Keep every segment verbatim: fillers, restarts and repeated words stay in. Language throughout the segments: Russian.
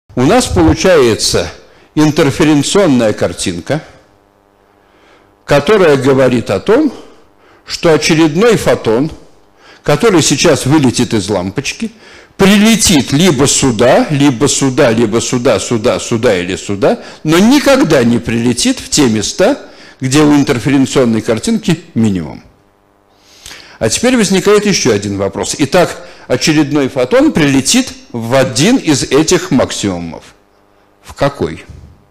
У нас получается интерференционная картинка, которая говорит о том, что очередной фотон, который сейчас вылетит из лампочки, прилетит либо сюда, либо сюда, либо сюда, сюда, сюда или сюда, но никогда не прилетит в те места, где у интерференционной картинки минимум. А теперь возникает еще один вопрос. Итак, очередной фотон прилетит в один из этих максимумов. В какой?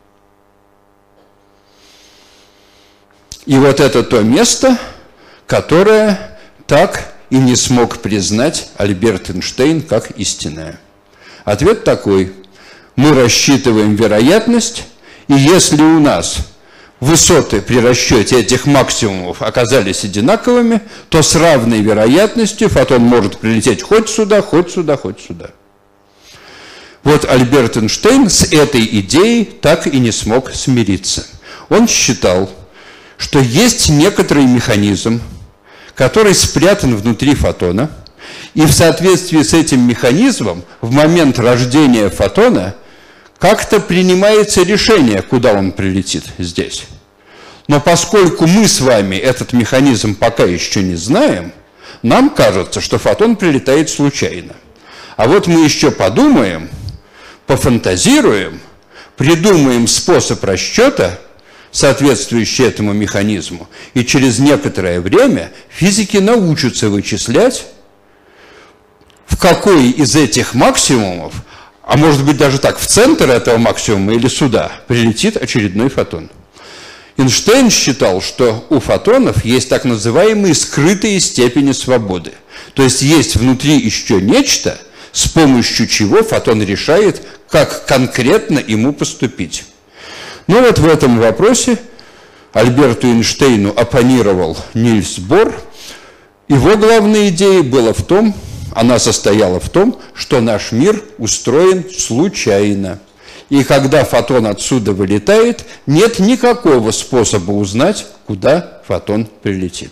И вот это то место, которое так и не смог признать Альберт Эйнштейн как истинное. Ответ такой. Мы рассчитываем вероятность, и если у нас высоты при расчете этих максимумов оказались одинаковыми, то с равной вероятностью фотон может прилететь хоть сюда, хоть сюда, хоть сюда. Вот Альберт Эйнштейн с этой идеей так и не смог смириться. Он считал, что есть некоторый механизм, который спрятан внутри фотона, и в соответствии с этим механизмом в момент рождения фотона как-то принимается решение, куда он прилетит здесь. Но поскольку мы с вами этот механизм пока еще не знаем, нам кажется, что фотон прилетает случайно. А вот мы еще подумаем, пофантазируем, придумаем способ расчета, соответствующий этому механизму, и через некоторое время физики научатся вычислять, в какой из этих максимумов, а может быть даже так, в центр этого максимума или сюда, прилетит очередной фотон. Эйнштейн считал, что у фотонов есть так называемые скрытые степени свободы. То есть есть внутри еще нечто, с помощью чего фотон решает, как конкретно ему поступить. Но вот в этом вопросе Альберту Эйнштейну оппонировал Нильс Бор. Его главной идеей была в том, она состояла в том, что наш мир устроен случайно. И когда фотон отсюда вылетает, нет никакого способа узнать, куда фотон прилетит.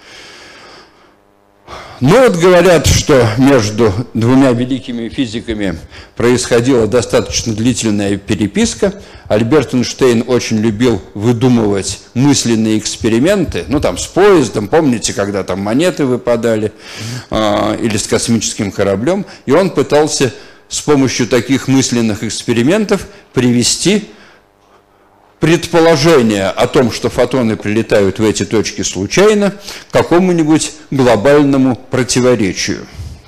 Но вот говорят, что между двумя великими физиками происходила достаточно длительная переписка. Альберт Эйнштейн очень любил выдумывать мысленные эксперименты, ну там с поездом, помните, когда там монеты выпадали, э, или с космическим кораблем, и он пытался с помощью таких мысленных экспериментов привести предположение о том, что фотоны прилетают в эти точки случайно, к какому-нибудь глобальному противоречию.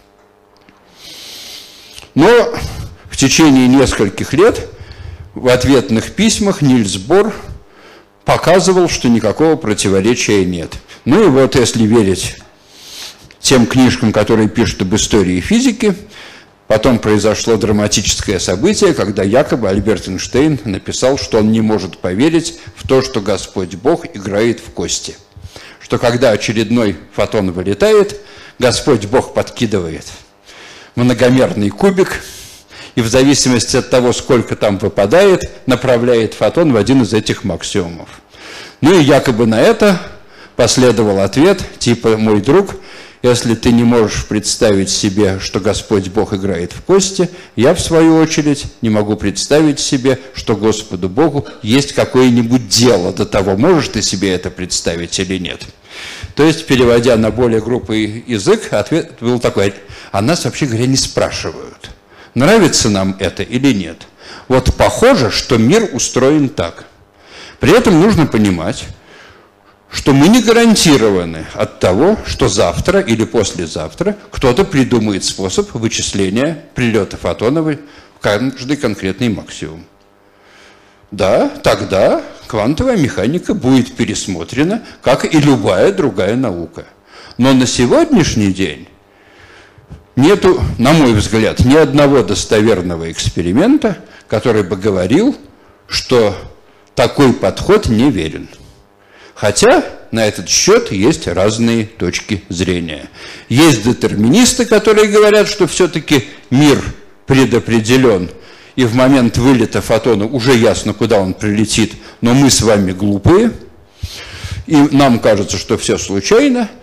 Но в течение нескольких лет в ответных письмах Нильс Бор показывал, что никакого противоречия нет. Ну и вот, если верить тем книжкам, которые пишут об истории физики, потом произошло драматическое событие, когда якобы Альберт Эйнштейн написал, что он не может поверить в то, что Господь Бог играет в кости. Что когда очередной фотон вылетает, Господь Бог подкидывает многомерный кубик, и в зависимости от того, сколько там выпадает, направляет фотон в один из этих максимумов. Ну и якобы на это последовал ответ, типа: «Мой друг, если ты не можешь представить себе, что Господь Бог играет в кости, я, в свою очередь, не могу представить себе, что Господу Богу есть какое-нибудь дело до того, можешь ты себе это представить или нет». То есть, переводя на более грубый язык, ответ был такой: а нас, вообще говоря, не спрашивают, нравится нам это или нет. Вот похоже, что мир устроен так. При этом нужно понимать, что мы не гарантированы от того, что завтра или послезавтра кто-то придумает способ вычисления прилета фотонов в каждый конкретный максимум. Да, тогда квантовая механика будет пересмотрена, как и любая другая наука. Но на сегодняшний день нету, на мой взгляд, ни одного достоверного эксперимента, который бы говорил, что такой подход неверен. Хотя на этот счет есть разные точки зрения. Есть детерминисты, которые говорят, что все-таки мир предопределен, и в момент вылета фотона уже ясно, куда он прилетит, но мы с вами глупые, и нам кажется, что все случайно.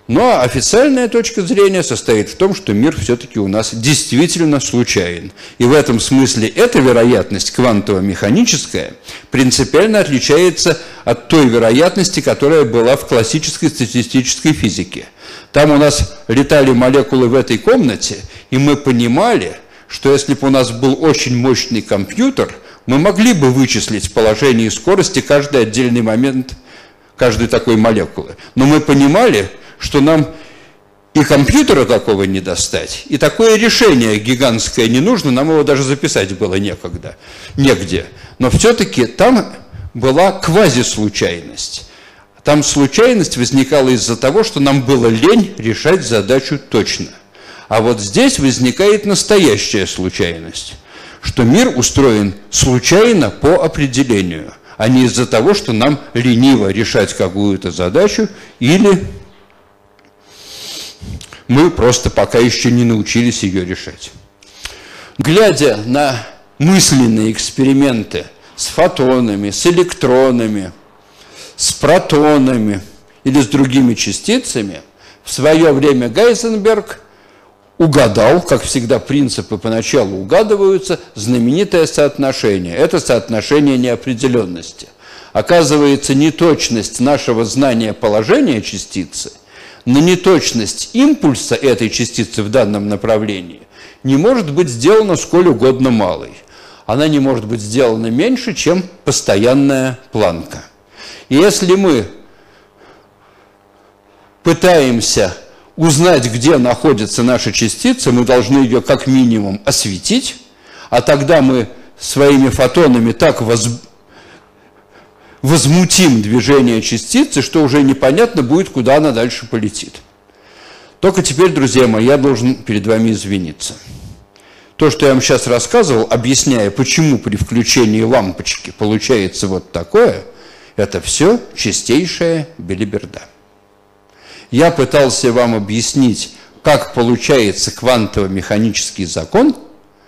Но официальная точка зрения состоит в том, что мир все-таки у нас действительно случайен. И в этом смысле эта вероятность квантово-механическая принципиально отличается от той вероятности, которая была в классической статистической физике. Там у нас летали молекулы в этой комнате, и мы понимали, что если бы у нас был очень мощный компьютер, мы могли бы вычислить положение и скорости каждый отдельный момент каждой такой молекулы. Но мы понимали, что нам и компьютера такого не достать, и такое решение гигантское не нужно, нам его даже записать было некогда, негде. Но все-таки там была квазислучайность. Там случайность возникала из-за того, что нам было лень решать задачу точно. А вот здесь возникает настоящая случайность, что мир устроен случайно по определению, а не из-за того, что нам лениво решать какую-то задачу или мы просто пока еще не научились ее решать. Глядя на мысленные эксперименты с фотонами, с электронами, с протонами или с другими частицами, в свое время Гейзенберг угадал, как всегда принципы поначалу угадываются, знаменитое соотношение. Это соотношение неопределенности. Оказывается, неточность нашего знания положения частицы на неточность импульса этой частицы в данном направлении не может быть сделана сколь угодно малой. Она не может быть сделана меньше, чем постоянная планка. И если мы пытаемся узнать, где находится наша частица, мы должны ее как минимум осветить, а тогда мы своими фотонами так воз... возмутим движение частицы, что уже непонятно будет, куда она дальше полетит. Только теперь, друзья мои, я должен перед вами извиниться. То, что я вам сейчас рассказывал, объясняя, почему при включении лампочки получается вот такое, это все чистейшая белиберда. Я пытался вам объяснить, как получается квантово-механический закон,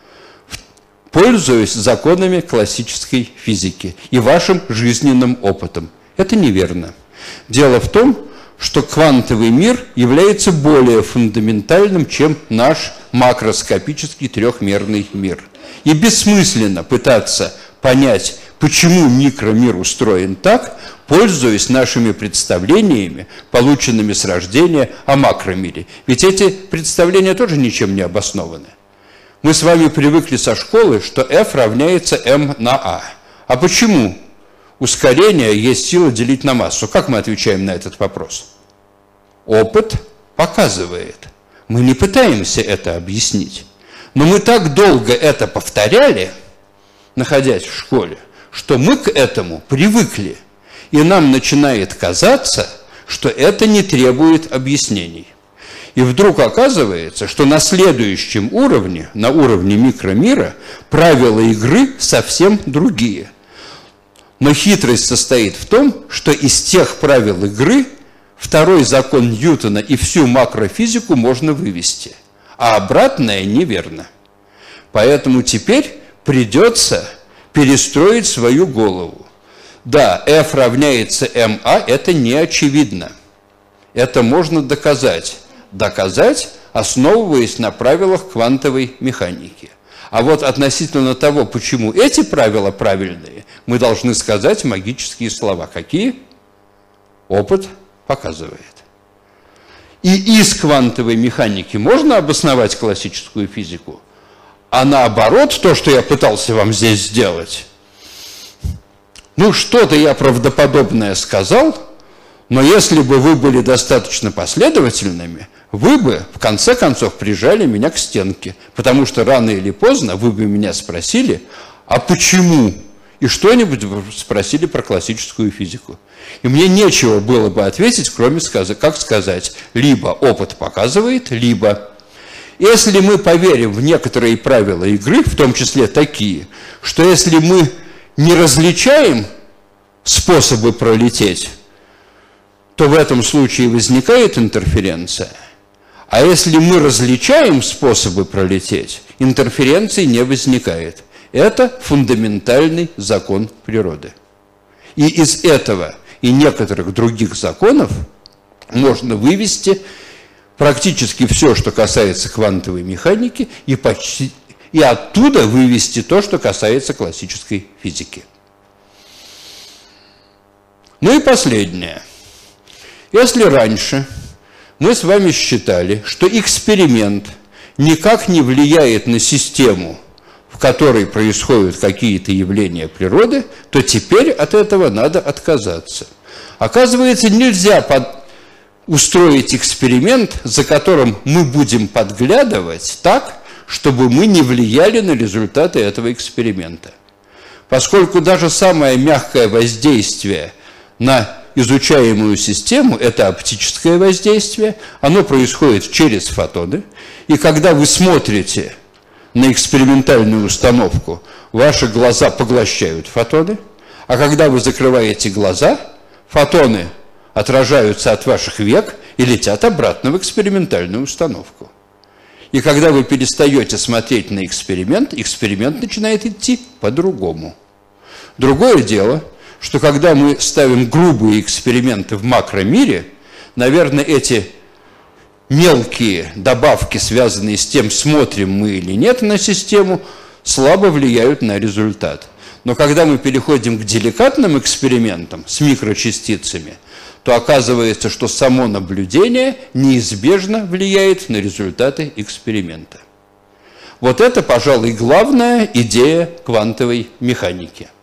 пользуясь законами классической физики и вашим жизненным опытом. Это неверно. Дело в том, что квантовый мир является более фундаментальным, чем наш макроскопический трехмерный мир. И бессмысленно пытаться понять, почему микромир устроен так, пользуясь нашими представлениями, полученными с рождения о макромире. Ведь эти представления тоже ничем не обоснованы. Мы с вами привыкли со школы, что F равняется m на a. А почему ускорение есть сила делить на массу? Как мы отвечаем на этот вопрос? Опыт показывает. Мы не пытаемся это объяснить. Но мы так долго это повторяли, находясь в школе, что мы к этому привыкли. И нам начинает казаться, что это не требует объяснений. И вдруг оказывается, что на следующем уровне, на уровне микромира, правила игры совсем другие. Но хитрость состоит в том, что из тех правил игры второй закон Ньютона и всю макрофизику можно вывести, а обратное неверно. Поэтому теперь придется перестроить свою голову. Да, F равняется ma, это не очевидно. Это можно доказать. Доказать, основываясь на правилах квантовой механики. А вот относительно того, почему эти правила правильные, мы должны сказать магические слова. Какие? Опыт показывает. И из квантовой механики можно обосновать классическую физику, а наоборот, то, что я пытался вам здесь сделать, ну, что-то я правдоподобное сказал, но если бы вы были достаточно последовательными, вы бы, в конце концов, прижали меня к стенке, потому что рано или поздно вы бы меня спросили, а почему? И что-нибудь спросили про классическую физику. И мне нечего было бы ответить, кроме сказать, как сказать, либо опыт показывает, либо... Если мы поверим в некоторые правила игры, в том числе такие, что если мы не различаем способы пролететь, то в этом случае возникает интерференция. А если мы различаем способы пролететь, интерференции не возникает. Это фундаментальный закон природы. И из этого и некоторых других законов можно вывести практически все, что касается квантовой механики, и, почти, и оттуда вывести то, что касается классической физики. Ну и последнее. Если раньше мы с вами считали, что эксперимент никак не влияет на систему, в которой происходят какие-то явления природы, то теперь от этого надо отказаться. Оказывается, нельзя под... устроить эксперимент, за которым мы будем подглядывать так, чтобы мы не влияли на результаты этого эксперимента. Поскольку даже самое мягкое воздействие на изучаемую систему – это оптическое воздействие, оно происходит через фотоны, и когда вы смотрите на экспериментальную установку, ваши глаза поглощают фотоны, а когда вы закрываете глаза, фотоны отражаются от ваших век и летят обратно в экспериментальную установку. И когда вы перестаете смотреть на эксперимент, эксперимент начинает идти по-другому. Другое дело, что когда мы ставим грубые эксперименты в макромире, наверное, эти мелкие добавки, связанные с тем, смотрим мы или нет на систему, слабо влияют на результат. Но когда мы переходим к деликатным экспериментам с микрочастицами, то оказывается, что само наблюдение неизбежно влияет на результаты эксперимента. Вот это, пожалуй, главная идея квантовой механики.